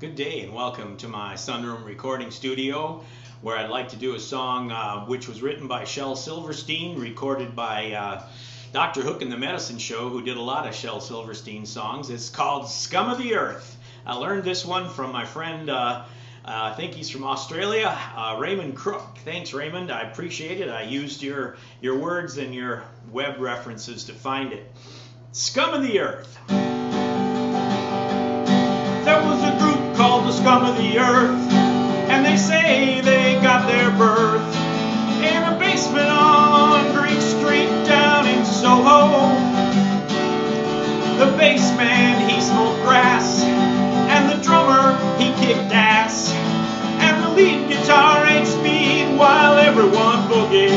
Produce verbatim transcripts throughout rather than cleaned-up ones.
Good day and welcome to my sunroom recording studio, where I'd like to do a song uh, which was written by Shel Silverstein, recorded by uh, Doctor Hook and the Medicine Show, who did a lot of Shel Silverstein songs. It's called Scum of the Earth. I learned this one from my friend, uh, uh, I think he's from Australia, uh, Raymond Crooke. Thanks, Raymond. I appreciate it. I used your, your words and your web references to find it. Scum of the Earth. There was a group called the Scum of the Earth, and they say they got their birth in a basement on Greek Street down in Soho. The bass man, he smoked grass, and the drummer, he kicked ass, and the lead guitar ate speed while everyone boogied.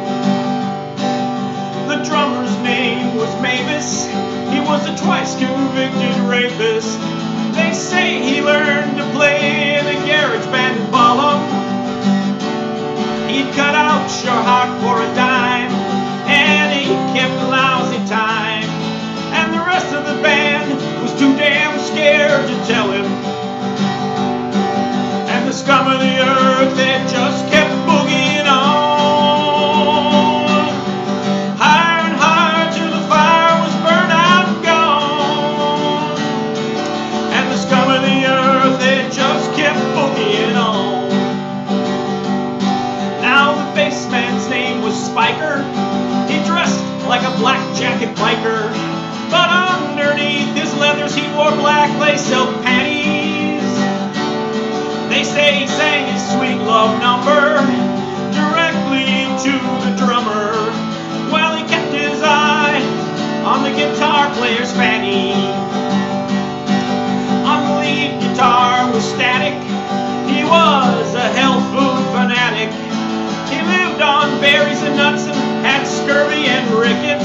The drummer's name was Mavis. He was a twice convicted rapist. They say he learned to play in a garage band in Balham. He'd cut out your heart for a dime, and he kept lousy time. And the rest of the band was too damn scared to tell him. And the scum of the earth, they just kept boogieing on, higher and higher till the fire was burned out and gone. And the scum of the earth, they just kept boogieing on. Now the bass man's name was Spiker. He dressed like a black jacket biker, but underneath his leathers he wore black lace silk panties. They say he sang his sweet love number directly to the drummer, while he kept his eye on the guitar player's fanny. On the lead guitar was Static. He was a health food fanatic. He lived on berries and nuts and had scurvy and rickets.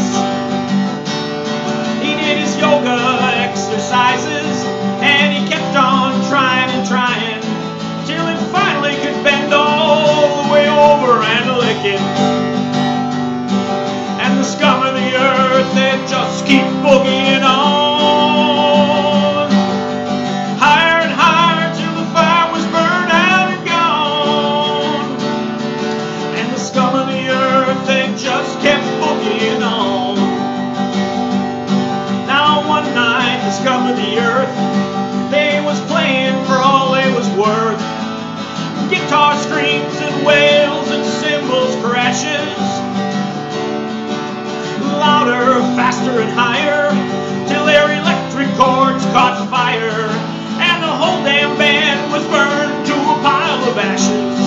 He did his yoga exercises, and he kept on trying and trying till it finally could bend all the way over and lick it. And the scum of the earth, they just keep boogieing on, higher and higher till the fire was burned out and gone. And the scum of the earth, they just kept boogieing on. Now one night, the scum of the earth, they was playing for all they was worth. Guitar screams and wails and cymbals crashes, louder, faster and higher, till their electric chords caught fire, and the whole damn band was burned to a pile of ashes.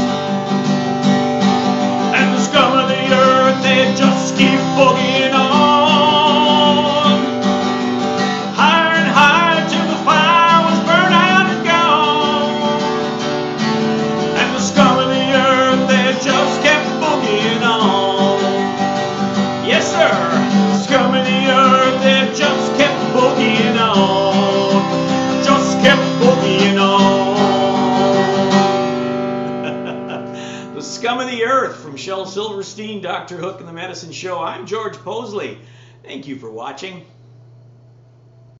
And the scum of the earth, they just keep boogieing on, higher and higher till the fire was burned out and gone. And the scum of the earth, they just kept boogieing on. Yes, sir, the scum of the earth, they just kept boogieing on, just kept boogieing on. The Scum of the Earth from Shel Silverstein, Doctor Hook and the Medicine Show. I'm George Possley. Thank you for watching.